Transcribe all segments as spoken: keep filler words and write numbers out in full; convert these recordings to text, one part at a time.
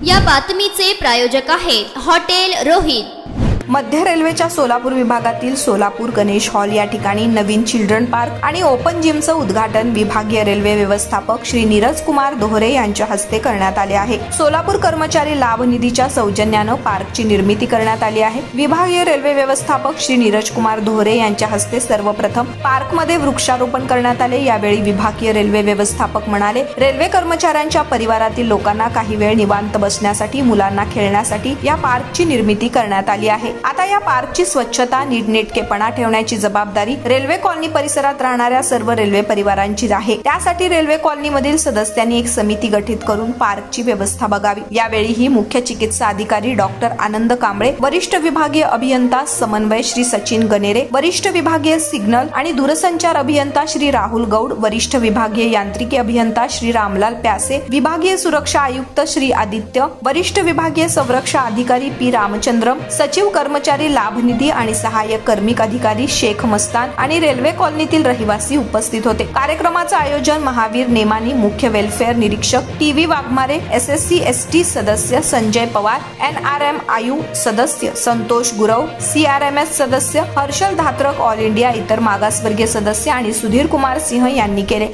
या बातमीचे प्रायोजक आहेत हॉटेल रोहित। मध्य रेल्वेच्या सोलापूर विभागातील सोलापूर गणेश हॉल या ठिकाणी नवीन चिल्ड्रन पार्क आणि ओपन जिमचं उद्घाटन विभागीय रेल्वे व्यवस्थापक श्री नीरज कुमार दोहरे यांच्या हस्ते करण्यात आले आहे। सोलापूर कर्मचारी लाभ निधीच्या सौजन्यानं पार्कची निर्मिती करण्यात आली आहे। विभागीय रेल्वे व्यवस्थापक श्री नीरज कुमार दोहरे यांच्या हस्ते सर्वप्रथम पार्कमध्ये वृक्षारोपण करण्यात आले। यावेळी विभागीय रेल्वे व्यवस्थापक म्हणाले, रेल्वे कर्मचाऱ्यांच्या परिवारातील लोकांना काही वेळ निवांत बसण्यासाठी, मुलांना खेळण्यासाठी या पार्कची निर्मिती करण्यात आली आहे। आता या पार्कची स्वच्छता, नीटनेटकेपणा ठेवण्याची जबाबदारी रेल्वे कॉलनी परिसरात राहणाऱ्या सर्व रेल्वे परिवारांची आहे। त्यासाठी रेल्वे कॉलनी मधील सदस्यांनी एक समिती गठीत करून पार्कची व्यवस्था बघावी। यावेळी ही मुख्य चिकित्सा अधिकारी डॉक्टर आनंद कांबळे, वरिष्ठ विभागीय अभियंता समन्वय श्री सचिन गणेरे, वरिष्ठ विभागीय सिग्नल आणि दूरसंचार अभियंता श्री राहुल गौड, वरिष्ठ विभागीय यांत्रिकी अभियंता श्री रामलाल प्यासे, विभागीय सुरक्षा आयुक्त श्री आदित्य, वरिष्ठ विभागीय संरक्षण अधिकारी पी रामचंद्रम, सचिव कर्मचारी लाभ निधी आणि सहाय्यक कर्मिक अधिकारी शेख मस्तान आणि रेल्वे कॉलनीतील रहिवासी उपस्थित होते। कार्यक्रमाचं आयोजन महावीर नेमानी, मुख्य वेलफेअर निरीक्षक TV Waghmare, S S C S T सदस्य Sanjay Pawar, N R M U सदस्य Santosh Gurav, C R M S सदस्य हर्षल धात्रक, ऑल इंडिया इतर मागासवर्गीय सदस्य आणि सुधीर कुमार सिंह यांनी केले।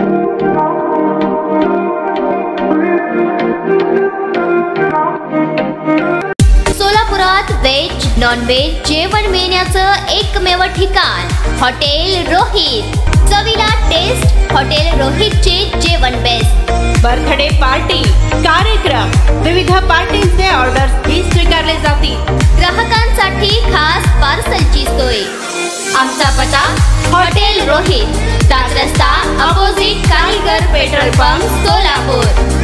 सोलापुरात वेज नॉन वेज जेवण मिळण्याचं एकमेव ठिकाण हॉटेल रोहित। चवीला टेस्ट, हॉटेल रोहितचे जेवण बेस्ट। बर्थडे पार्टी, कार्यक्रम, विविध पार्टींचे ऑर्डर्स ही स्वीकारले जातील। ग्राहकांसाठी खास पार्सलची सोय। आमचा पत्ता हॉटेल रोहित, सात रस्ता अपोजिट कारीगर पेट्रोल पंप, सोलापूर।